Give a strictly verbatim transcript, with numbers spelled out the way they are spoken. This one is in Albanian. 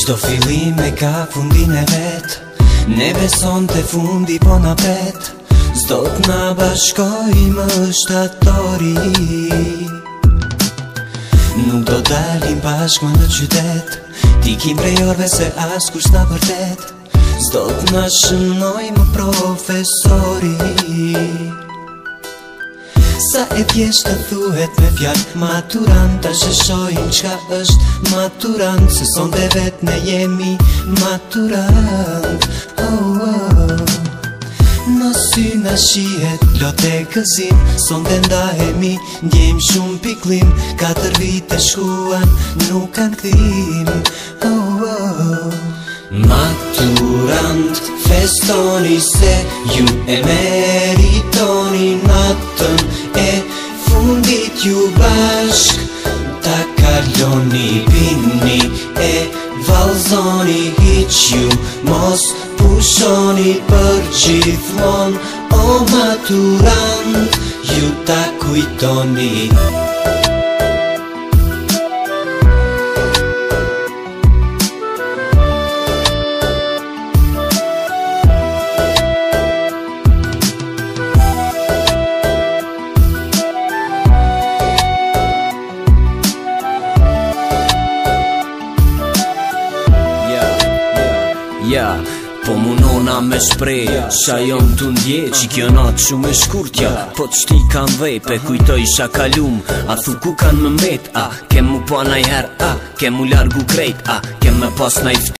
Çdo fillim e ka fundin e vet, neve sonte fundi po na pret. S'do t'na bashkoj më shtatori, nuk do dalim bashkë në qytet. Ti kim prej orve se as kusht na vërtet. S'do t'na shënoj më profesori. Sa e thjesht të thuhet me fjall maturant, ta sheshojnë qka është maturant, se son dhe vet ne jemi maturant. Oh, oh. Në sy na shihet plot e gëzim, son dhe ndahemi, ndjem shumë piklim. Katër vite shkuan, nuk kanë kthim. Oh, oh. Maturant, festoni se ju e meritoni natën e fundit ju bashk. Ta kaloni, pini e valzoni, hiq ju mos pushoni për gjithmon. O maturant, ju ta kujtoni. Ja, po munona me shprej, qa jom të ndje, që kjo natë shumë e shkurtja. Po të shti kam vejpe, kujtoj isha kalum, a thu ku kanë më met, a kem mu pa najher, a kem mu largu krejt, a kem me pas najft.